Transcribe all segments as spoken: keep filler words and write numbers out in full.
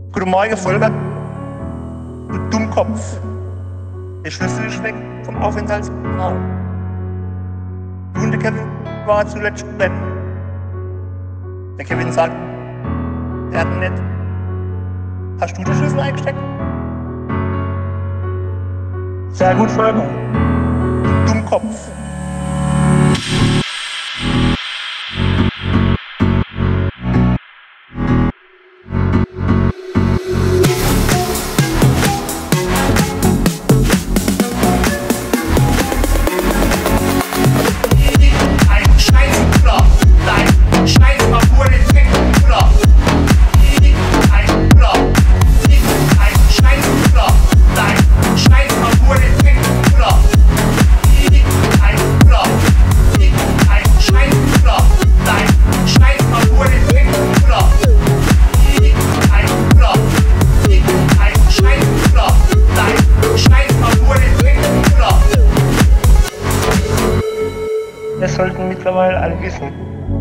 Guten Morgen, Volker. Du Dummkopf. Der Schlüssel ist weg vom Aufenthaltsraum. Du und der Kevin war zuletzt Student. Der Kevin sagt, er hat ihn nicht. Hast du den Schlüssel eingesteckt? Sehr gut, Volker. Du Dummkopf. Das sollten mittlerweile alle wissen.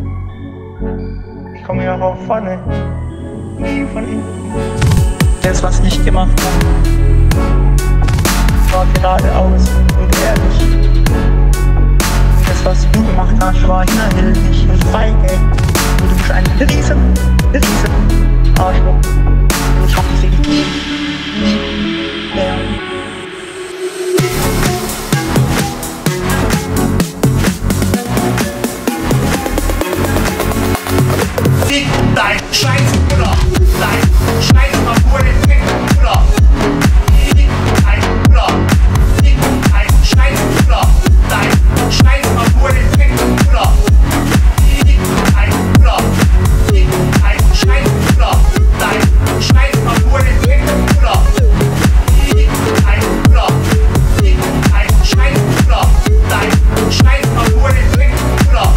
Ich komme ja auch von vorne, nie von hinten. Das, was ich gemacht habe, war geradeaus und ehrlich. Das, was du gemacht hast, war hinterhältig und feige. Und du bist ein riesen, riesen Arschloch. Und ich hoffe, ich sehe dich nie, nie mehr. Dein Scheiß, Bruder! Dein Scheiß, mal vor den Fick, Bruder! Fick ein Bruder! Fick ein Scheiß, Bruder! Dein Scheiß, mal vor den Fick, Bruder! Fick ein Bruder! Fick ein Scheiß, Bruder! Dein Scheiß, mal vor den Fick, Bruder! Fick ein Bruder! Fick ein Scheiß, Bruder! Dein Scheiß, mal vor den Fick, Bruder!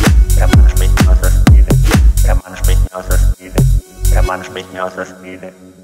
Der Mann spricht mir aus der Seele.